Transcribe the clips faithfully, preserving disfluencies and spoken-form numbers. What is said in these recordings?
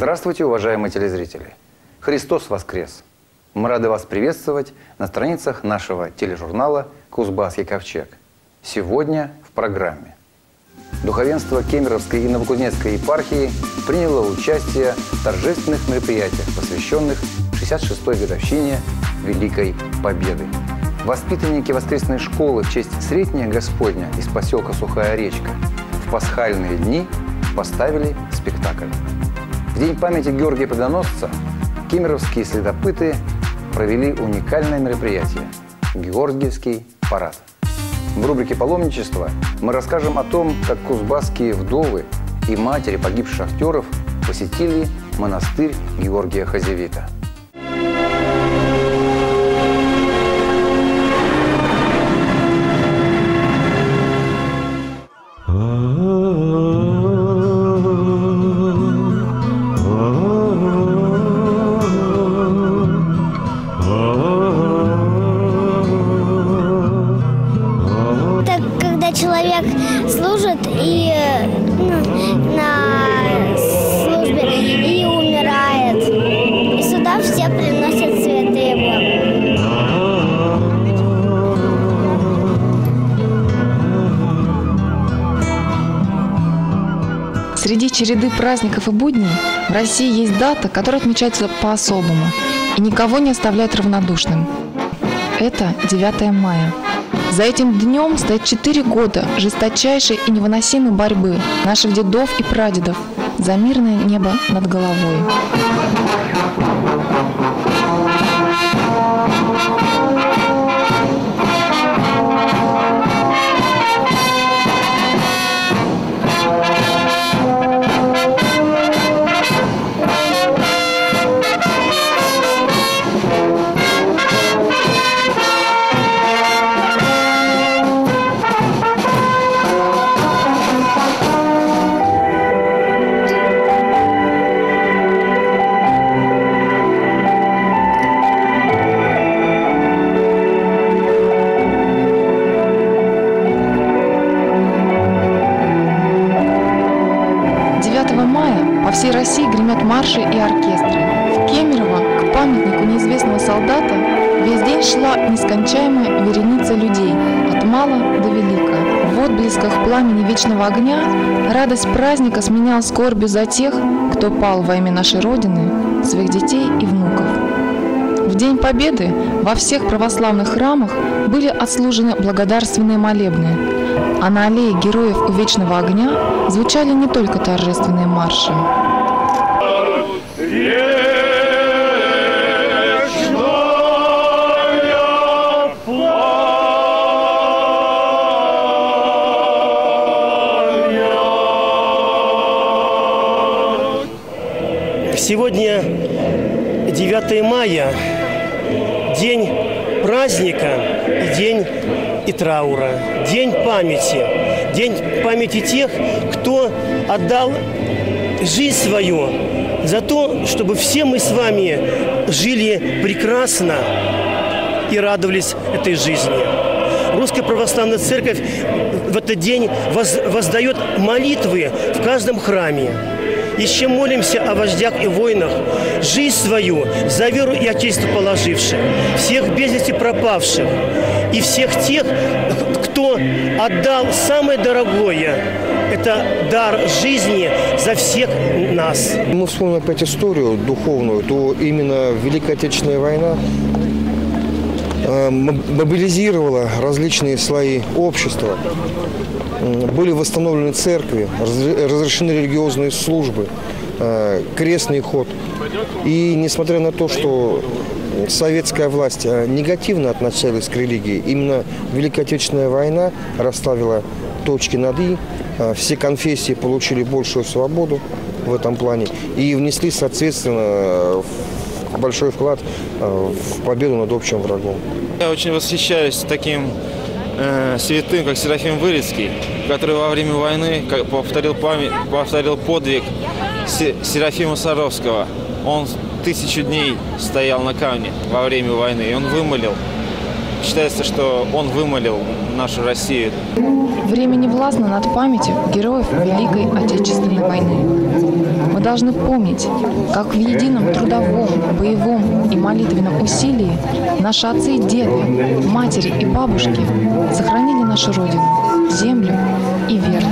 Здравствуйте, уважаемые телезрители! Христос воскрес! Мы рады вас приветствовать на страницах нашего тележурнала «Кузбасский ковчег». Сегодня в программе. Духовенство Кемеровской и Новокузнецкой епархии приняло участие в торжественных мероприятиях, посвященных шестьдесят шестой годовщине Великой Победы. Воспитанники воскресной школы в честь Сретения Господня из поселка Сухая Речка в пасхальные дни поставили спектакль. В день памяти Георгия Победоносца кемеровские следопыты провели уникальное мероприятие – Георгиевский парад. В рубрике «Паломничество» мы расскажем о том, как кузбасские вдовы и матери погибших актеров посетили монастырь Георгия Хазевита. Человек служит и ну, на службе и умирает. И сюда все приносят цветы его. Среди череды праздников и будней в России есть дата, которая отмечается по-особому и никого не оставляет равнодушным. Это девятое мая. За этим днем стоит четыре года жесточайшей и невыносимой борьбы наших дедов и прадедов за мирное небо над головой. девятого мая по всей России гремят марши и оркестры. В Кемерово к памятнику неизвестного солдата весь день шла нескончаемая вереница людей, от мала до велика. В отблесках пламени вечного огня радость праздника сменяла скорбью за тех, кто пал во имя нашей Родины, своих детей и внуков. В День Победы во всех православных храмах были отслужены благодарственные молебны, а на аллее героев у вечного огня звучали не только торжественные марши. Сегодня девятое мая, день праздника и день и траура, день памяти, день памяти тех, кто отдал жизнь свою за то, чтобы все мы с вами жили прекрасно и радовались этой жизни. Русская православная церковь в этот день воздает молитвы в каждом храме. Еще молимся о вождях и воинах, жизнь свою за веру и отечество положивших, всех без вести пропавших и всех тех, кто отдал самое дорогое – это дар жизни за всех нас. Мы вспомним опять историю духовную, то именно Великая Отечественная война мобилизировала различные слои общества. Были восстановлены церкви, разрешены религиозные службы, крестный ход. И несмотря на то, что советская власть негативно относилась к религии, именно Великая Отечественная война расставила точки над «и». Все конфессии получили большую свободу в этом плане и внесли, соответственно, большой вклад в победу над общим врагом. Я очень восхищаюсь таким э, святым, как Серафим Вырицкий, который во время войны повторил, память, повторил подвиг Серафима Саровского. Он тысячу дней стоял на камне во время войны, и он вымолил считается, что он вымолил нашу Россию. Время не властно над памятью героев Великой Отечественной войны. Мы должны помнить, как в едином трудовом, боевом и молитвенном усилии наши отцы и деды, матери и бабушки сохранили нашу Родину, землю и веру.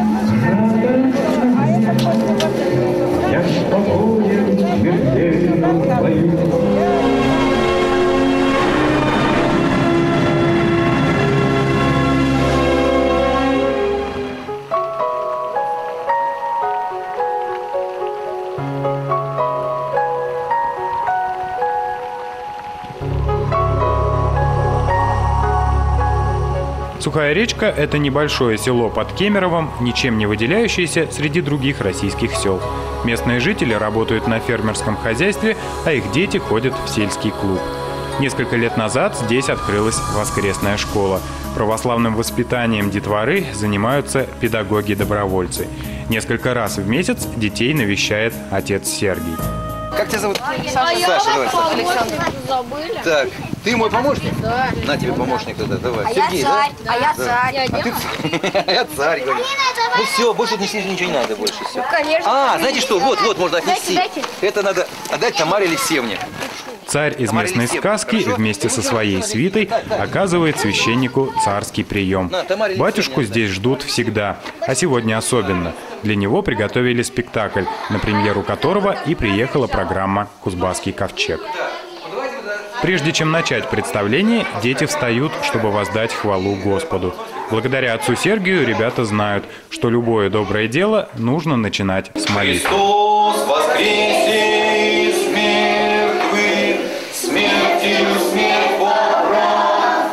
Сухая речка – это небольшое село под Кемеровом, ничем не выделяющееся среди других российских сел. Местные жители работают на фермерском хозяйстве, а их дети ходят в сельский клуб. Несколько лет назад здесь открылась воскресная школа. Православным воспитанием детворы занимаются педагоги-добровольцы. Несколько раз в месяц детей навещает отец Сергий. Как тебя зовут? Саша. Саша, давай, Саша. Александр. Забыли. Так, ты мой помощник? Да. На тебе помощник тогда, давай. А Сергей, я царь, да? а я Да. царь. А ты а я царь, говорю. Ну все, больше тут ничего не надо больше. Все. Конечно. А, знаете что, вот, вот, можно отнести. Дайте, дайте. Это надо отдать Тамаре Алексеевне. Царь из местной сказки вместе со своей свитой оказывает священнику царский прием. Батюшку здесь ждут всегда, а сегодня особенно. Для него приготовили спектакль, на премьеру которого и приехала программа «Кузбасский ковчег». Прежде чем начать представление, дети встают, чтобы воздать хвалу Господу. Благодаря отцу Сергию ребята знают, что любое доброе дело нужно начинать с молитвы. Христос воскресе из мертвых, смертью смерть поправ,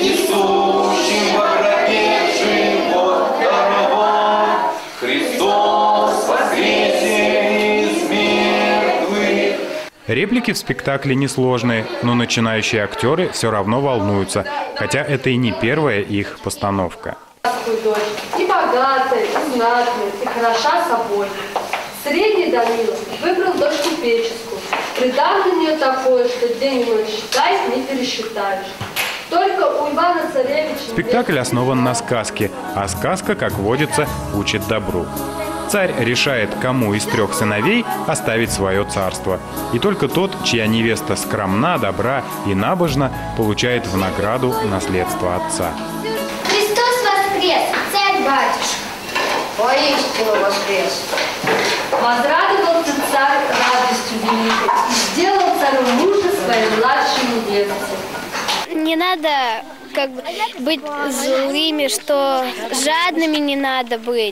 несущим во гробе живот даровав. Христос воскресе из мертвых. Реплики в спектакле несложные, но начинающие актеры все равно волнуются, хотя это и не первая их постановка. Дочь, и богатая, и знатная, и хороша собой. Средний Данила выбрал дочь купеческую. Придав на нее такое, что день и ночь считать не пересчитаешь. Только у Ивана Царевича... Спектакль основан на сказке, а сказка, как водится, учит добру. Царь решает, кому из трех сыновей оставить свое царство. И только тот, чья невеста скромна, добра и набожна, получает в награду наследство отца. Христос воскрес, царь-батюшка. Воистину воскрес. Возрадовался царь радостью великой и сделал царю мужа своей младшей невесты. Не надо как бы быть злыми, что жадными не надо быть.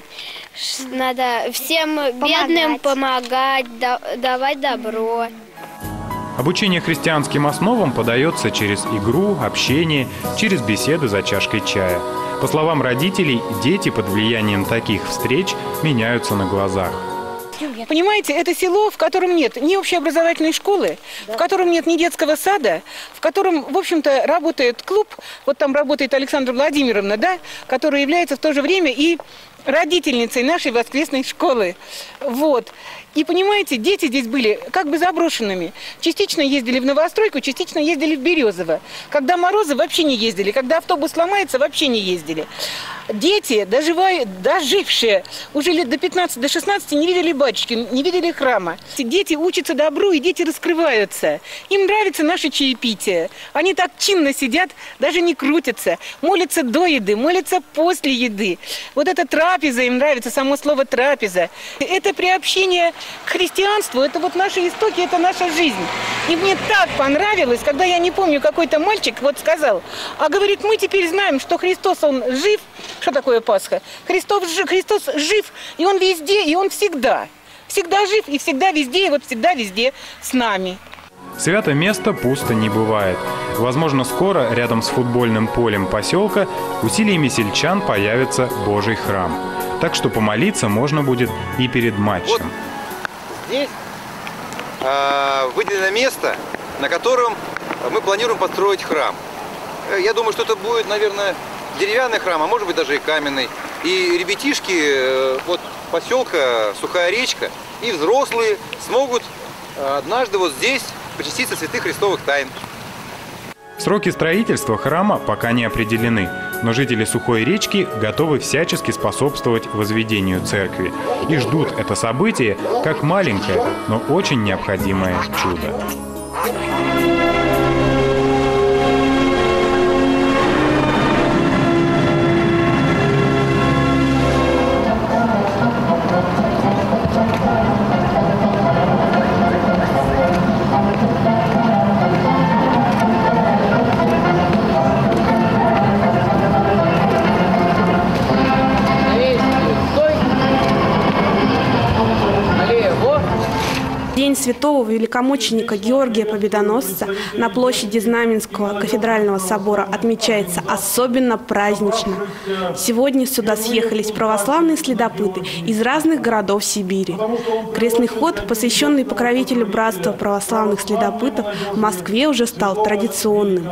Надо всем бедным помогать, давать добро. Обучение христианским основам подается через игру, общение, через беседы за чашкой чая. По словам родителей, дети под влиянием таких встреч меняются на глазах. Понимаете, это село, в котором нет ни общеобразовательной школы, в котором нет ни детского сада, в котором, в общем-то, работает клуб. Вот там работает Александра Владимировна, да, которая является в то же время и родительницей нашей воскресной школы. Вот. И понимаете, дети здесь были как бы заброшенными. Частично ездили в Новостройку, частично ездили в Березово. Когда морозы, вообще не ездили. Когда автобус ломается, вообще не ездили. Дети, доживая, дожившие уже лет до пятнадцати, до шестнадцати, не видели батюшки, не видели храма. Дети учатся добру, и дети раскрываются. Им нравится наше чаепитие. Они так чинно сидят, даже не крутятся. Молятся до еды, молятся после еды. Вот эта трапеза им нравится, само слово трапеза. Это приобщение к христианству, это вот наши истоки, это наша жизнь. И мне так понравилось, когда, я не помню, какой-то мальчик вот сказал, а говорит, мы теперь знаем, что Христос, Он жив. Что такое Пасха? Христос, Христос жив, и Он везде, и Он всегда. Всегда жив, и всегда везде, и вот всегда везде с нами. Свято место пусто не бывает. Возможно, скоро рядом с футбольным полем поселка усилиями сельчан появится Божий храм. Так что помолиться можно будет и перед матчем. Вот здесь э, выделено место, на котором мы планируем построить храм. Я думаю, что это будет, наверное, деревянный храм, а может быть даже и каменный. И ребятишки э, от поселка Сухая речка и взрослые смогут э, однажды вот здесь причаститься святых христовых тайн. Сроки строительства храма пока не определены, но жители Сухой речки готовы всячески способствовать возведению церкви и ждут это событие как маленькое, но очень необходимое чудо. День святого великомученика Георгия Победоносца на площади Знаменского кафедрального собора отмечается особенно празднично. Сегодня сюда съехались православные следопыты из разных городов Сибири. Крестный ход, посвященный покровителю братства православных следопытов, в Москве уже стал традиционным.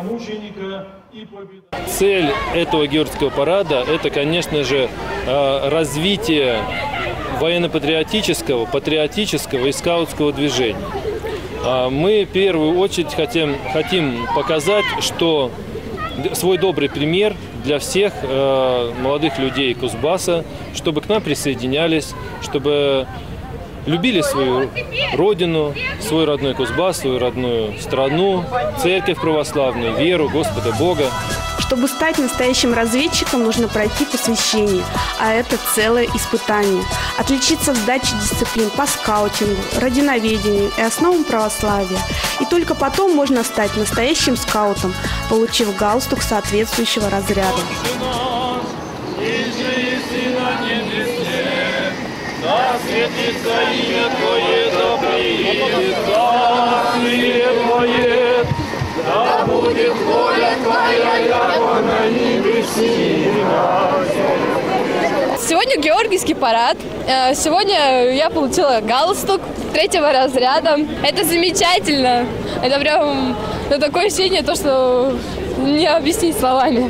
Цель этого Георгиевского парада – это, конечно же, развитие военно-патриотического, патриотического и скаутского движения. Мы в первую очередь хотим, хотим показать, что свой добрый пример для всех молодых людей Кузбасса, чтобы к нам присоединялись, чтобы любили свою родину, свой родной Кузбасс, свою родную страну, церковь православную, веру, Господа Бога. Чтобы стать настоящим разведчиком, нужно пройти посвящение, а это целое испытание. Отличиться в сдаче дисциплин по скаутингу, родиноведению и основам православия. И только потом можно стать настоящим скаутом, получив галстук соответствующего разряда. Да будет воля Твоя, яко на небеси. Сегодня Георгиевский парад. Сегодня я получила галстук третьего разряда. Это замечательно. Это прям ну, такое ощущение, то, что не объяснить словами.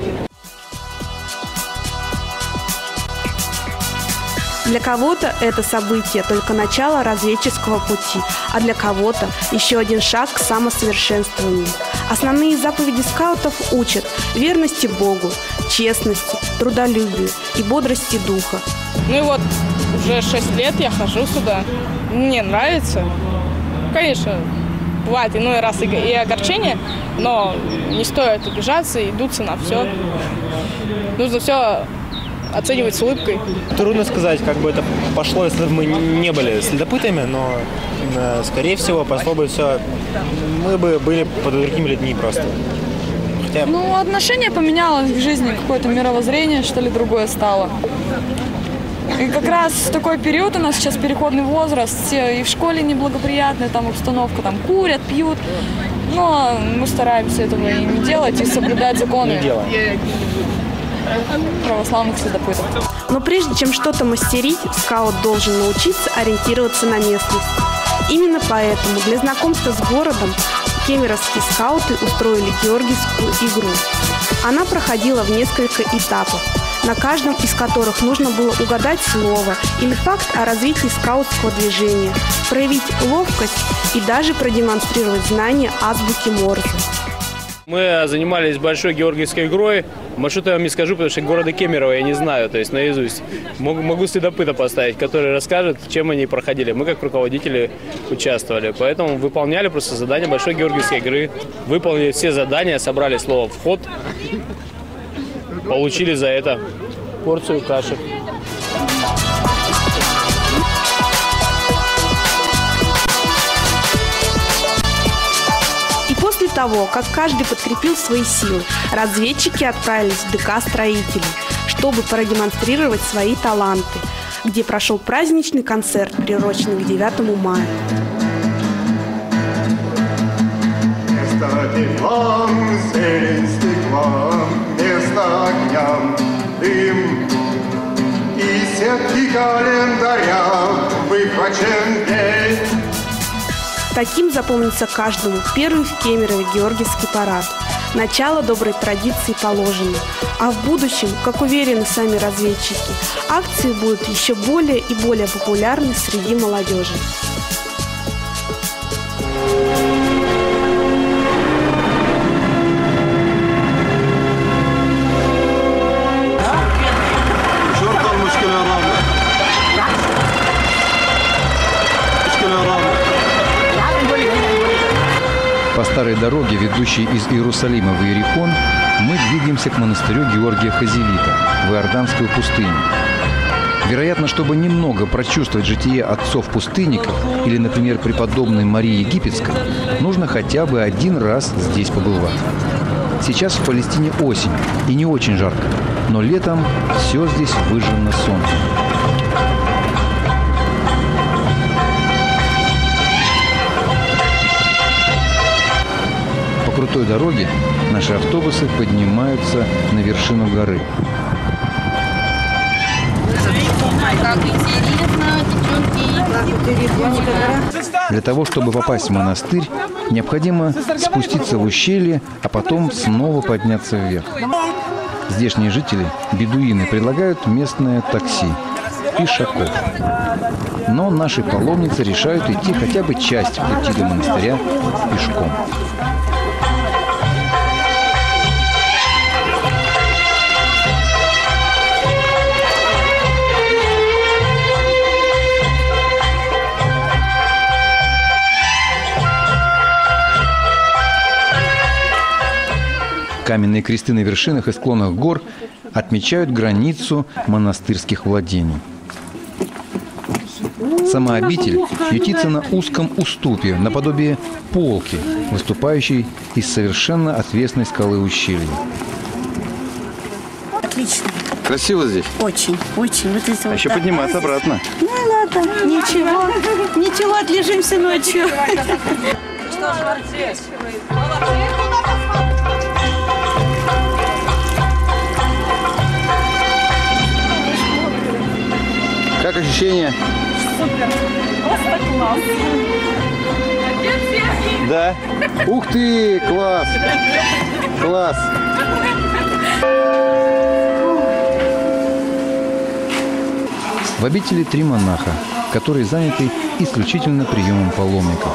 Для кого-то это событие только начало разведческого пути, а для кого-то еще один шаг к самосовершенствованию. Основные заповеди скаутов учат верности Богу, честности, трудолюбию и бодрости духа. Ну и вот уже шесть лет я хожу сюда. Мне нравится. Конечно, бывает иной раз и, и огорчение, но не стоит обижаться и дуться на все. Нужно все оценивать с улыбкой. Трудно сказать, как бы это пошло, если бы мы не были следопытами, но, скорее всего, пошло бы все, мы бы были под другими людьми просто. Хотя... Ну, отношение поменялось в жизни, какое-то мировоззрение, что ли, другое стало. И как раз такой период у нас сейчас переходный возраст, все и в школе неблагоприятная там обстановка, там курят, пьют, но мы стараемся этого и не делать, и соблюдать законы. Не делаем. Православных следопытов. Но прежде чем что-то мастерить, скаут должен научиться ориентироваться на местность. Именно поэтому для знакомства с городом кемеровские скауты устроили георгиевскую игру. Она проходила в несколько этапов, на каждом из которых нужно было угадать слово или факт о развитии скаутского движения, проявить ловкость и даже продемонстрировать знание азбуки Морзе. Мы занимались большой георгиевской игрой. Маршрут я вам не скажу, потому что города Кемерово я не знаю, то есть наизусть. Могу, могу следопыта поставить, который расскажет, чем они проходили. Мы как руководители участвовали, поэтому выполняли просто задания большой георгиевской игры. Выполнили все задания, собрали слово «вход», получили за это порцию каши. После того, как каждый подкрепил свои силы, разведчики отправились в ДК строителей, чтобы продемонстрировать свои таланты, где прошел праздничный концерт, приуроченный к девятому мая. Место теплом, зелень стеклом, место огням, дым и сетки календаря выхвачен день. Таким запомнится каждому первый в Кемерове Георгиевский парад. Начало доброй традиции положено. А в будущем, как уверены сами разведчики, акции будут еще более и более популярны среди молодежи. По старой дороге, ведущей из Иерусалима в Иерихон, мы двигаемся к монастырю Георгия Хазевита в Иорданскую пустыню. Вероятно, чтобы немного прочувствовать житие отцов-пустынников или, например, преподобной Марии Египетской, нужно хотя бы один раз здесь побывать. Сейчас в Палестине осень и не очень жарко, но летом все здесь выжжено солнцем. По крутой дороге наши автобусы поднимаются на вершину горы. Как интересно, девчонки. Для того, чтобы попасть в монастырь, необходимо спуститься в ущелье, а потом снова подняться вверх. Здешние жители, бедуины, предлагают местное такси – пешаков. Но наши паломницы решают идти хотя бы часть пути до монастыря пешком. Каменные кресты на вершинах и склонах гор отмечают границу монастырских владений. Сама обитель ютится на узком уступе, наподобие полки, выступающей из совершенно отвесной скалы ущелья. Отлично. Красиво здесь? Очень, очень. Вот это а вот еще так. подниматься обратно. Ну ладно, ничего, ничего, отлежимся ночью. Что ж, молодец. Как ощущения? Супер. Просто класс. Да? Ух ты, класс! Класс! В обители три монаха, которые заняты исключительно приемом паломников.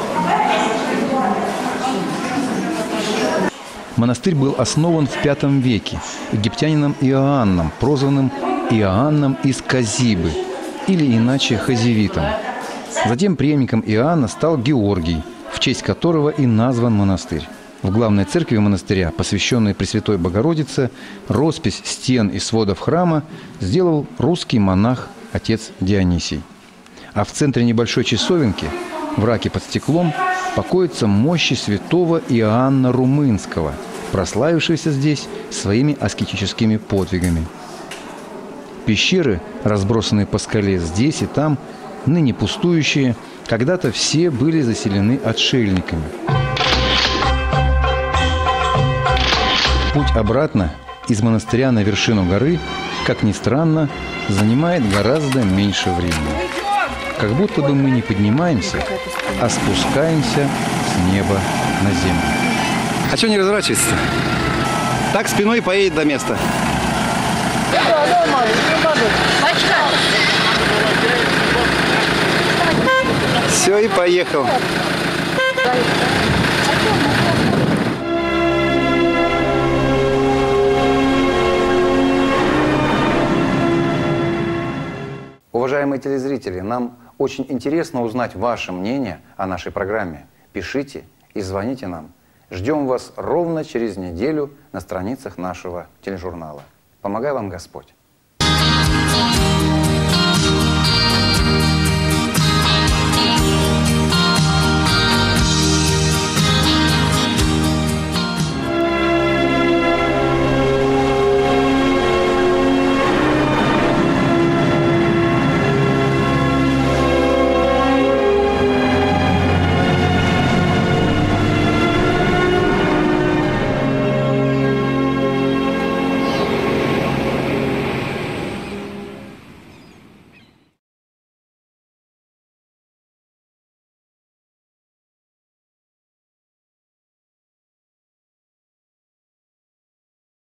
Монастырь был основан в пятом веке египтянином Иоанном, прозванным Иоанном из Казибы, или иначе Хазевитом. Затем преемником Иоанна стал Георгий, в честь которого и назван монастырь. В главной церкви монастыря, посвященной Пресвятой Богородице, роспись стен и сводов храма сделал русский монах отец Дионисий. А в центре небольшой часовенки, в раке под стеклом, покоятся мощи святого Иоанна Румынского, прославившегося здесь своими аскетическими подвигами. Пещеры, разбросанные по скале здесь и там, ныне пустующие, когда-то все были заселены отшельниками. Путь обратно из монастыря на вершину горы, как ни странно, занимает гораздо меньше времени. Как будто бы мы не поднимаемся, а спускаемся с неба на землю. А что не разворачивается? Так спиной поедет до места. Все, и поехал. Уважаемые телезрители, нам очень интересно узнать ваше мнение о нашей программе. Пишите и звоните нам. Ждем вас ровно через неделю на страницах нашего тележурнала. Помогай вам Господь!